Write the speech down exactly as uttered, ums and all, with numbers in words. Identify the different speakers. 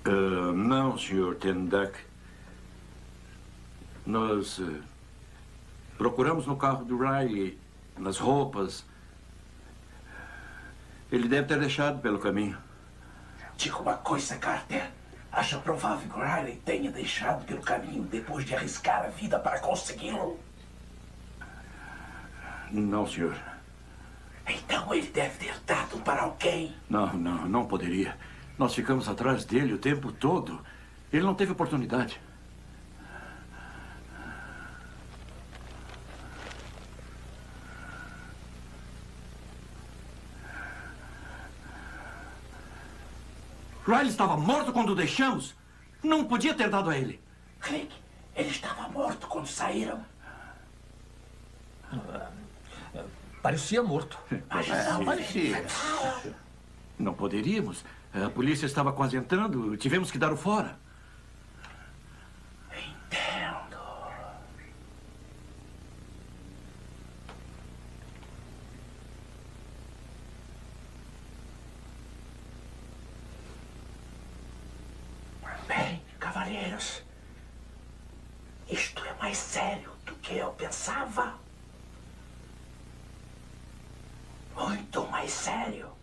Speaker 1: Uh, não, senhor Tendak. Nós uh, procuramos no carro do Riley, nas roupas. Ele deve ter deixado pelo caminho.
Speaker 2: Diga uma coisa, Carter. Acha provável que o Riley tenha deixado pelo caminho depois de arriscar a vida para consegui-lo?
Speaker 1: Não, senhor.
Speaker 2: Então ele deve ter dado para alguém.
Speaker 1: Não, não, não poderia. Nós ficamos atrás dele o tempo todo. Ele não teve oportunidade. Riley estava morto quando o deixamos. Não podia ter dado a ele.
Speaker 2: Click, ele estava morto quando saíram.
Speaker 3: Parecia morto.
Speaker 1: Parecia. Não, parecia. Não poderíamos. A polícia estava quase entrando. Tivemos que dar o fora.
Speaker 2: Entendo. Bem, cavalheiros, isto é mais sério do que eu pensava. Muito mais sério.